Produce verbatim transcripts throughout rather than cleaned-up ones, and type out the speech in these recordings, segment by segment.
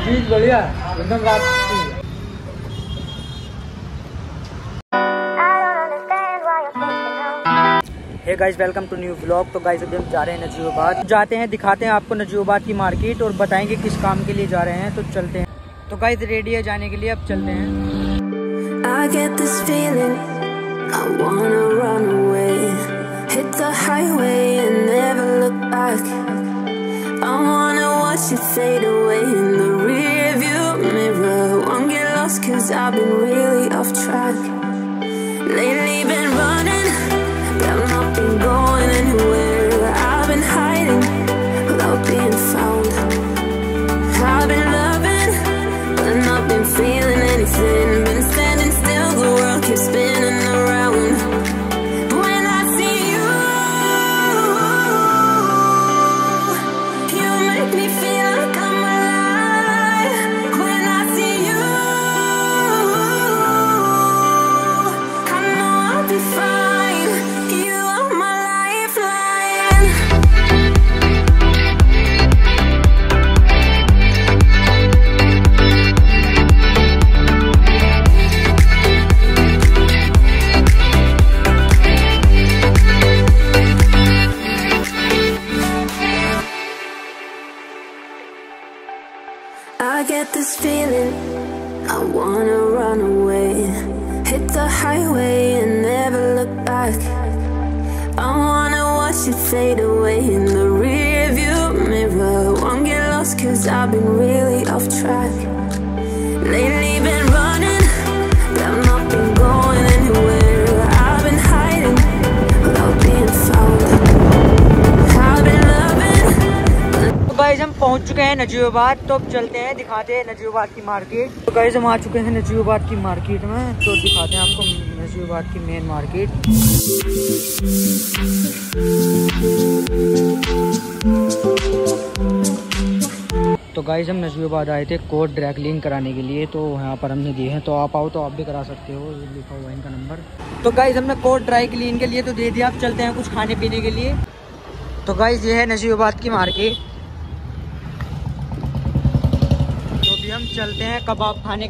चीज बढ़िया एकदम रात की। Hey guys welcome to new vlog. तो गाइस अभी हम जा रहे हैं नजीबाबाद, जाते हैं दिखाते हैं आपको नजीबाबाद की मार्केट और बताएंगे किस काम के लिए जा रहे हैं। तो चलते हैं। तो गाइस रेडी है जाने के लिए, अब चलते हैं। I get this feeling, I wanna run away, hit the highway and never look back. I wanna watch it fade away in the rear view mirror. Won't get lost cause I've been really off track. Lately been running, but I've not been going anywhere. I've been hiding without being found. I've been loving, but not been feeling anything. Been standing still, the world keeps spinning around. But when I see you, you make me feel like I'm alive. When I see you, I know I'll be fine. You are my lifeline. I get this feeling, I wanna run away, hit the highway and never look back. I wanna watch it fade away in the rear view mirror. Won't get lost cause I've been really off track. Lately been running, but I've not been going anywhere. I've been hiding without being found. I've been loving. तो guys हम पहुंच चुके हैं नजीबाबाद। तो अब चलते हैं दिखाते हैं नजीबाबाद की मार्केट। तो गाइस हम आ चुके हैं नजीबाबाद की मार्केट में, तो दिखाते हैं आपको नजीबाबाद की मेन मार्केट। तो गाइस हम नजीबाबाद आए थे कोट ड्राई क्लीन कराने के लिए, तो यहाँ पर हमने दिए हैं। तो आप आओ तो आप भी करा सकते हो, ये लिखा हुआ है इनका नंबर। तो गाइस हमने कोट ड्राई क्लीन के लिए तो दे दिया। अब चलते हैं कुछ खाने पीने के लिए। तो गाइस ये है नजीबाबाद की मार्केट। तो अभी हम चलते हैं कबाब खाने।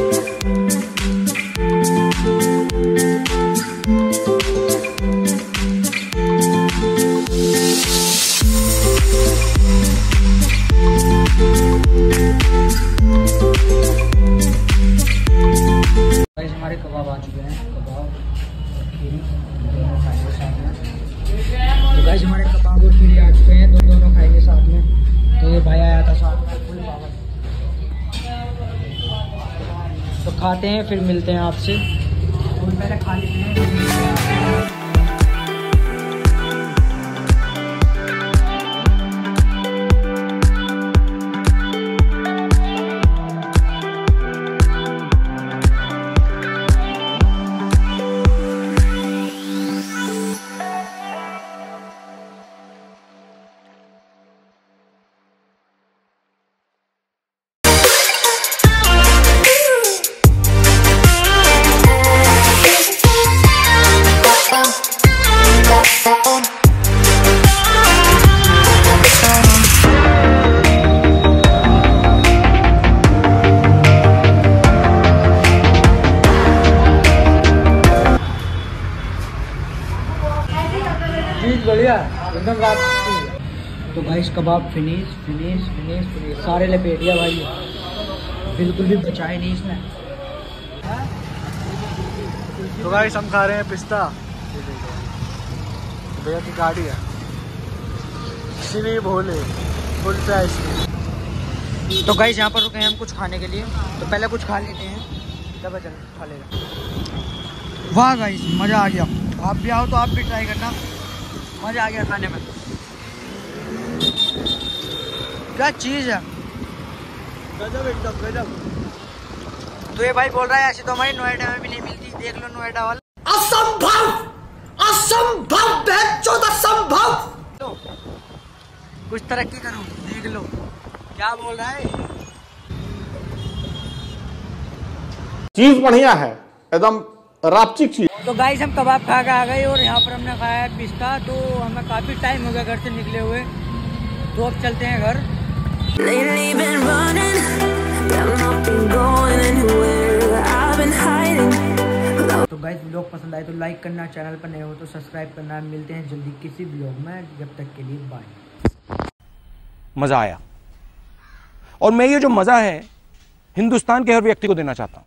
गाइस हमारे कबाब आ चुके हैं, कबाब और खीरी दोनों खाएंगे साथ में। तो गाइस हमारे कबाब और खीरी आ चुके हैं, तो दोनों खाएंगे साथ में। तो ये भाई आया था साथ में फुल पावर। तो खाते हैं फिर मिलते हैं आपसे। और पहले खा लेते हैं। चीज बढ़िया एकदम रात की। तो गाइस कबाब फिनिश फिनिश फिनिश फिनिश सारे लपेट दिया भाई, बिल्कुल भी बचाए नहीं इसमें। तो गाइस हम खा रहे हैं पिस्ता, भैया की गाड़ी है श्री भोले फुल प्राइस की। तो गाइस यहाँ पर रुके हैं हम कुछ खाने के लिए, तो पहले कुछ खा लेते हैं तब चल खा लेगा। वाह गाइस मज़ा आ गया, आप भी आओ तो आप भी ट्राई करना, मज़ा आ गया खाने में। क्या चीज़ है, गजब एकदम गजब। तो ये भाई बोल रहा है ऐसी तो हमारी नोएडा में भी नहीं मिलती, देख लो नोएडा वाला। असंभव असंभव असंभव। कुछ तरक्की करो, देख लो क्या बोल रहा है। चीज बढ़िया है एकदम रापचिक चीज। तो गाइस हम कबाब खा के आ गए और यहाँ पर हमने खाया है पिस्ता। तो हमें काफी टाइम हो गया घर से निकले हुए, तो अब चलते हैं घर। Lately been running ब्लॉग पसंद आए तो लाइक करना, चैनल पर नए हो तो सब्सक्राइब करना। मिलते हैं जल्दी किसी ब्लॉग में, जब तक के लिए बाय। मजा आया, और मैं ये जो मजा है हिंदुस्तान के हर व्यक्ति को देना चाहता हूं।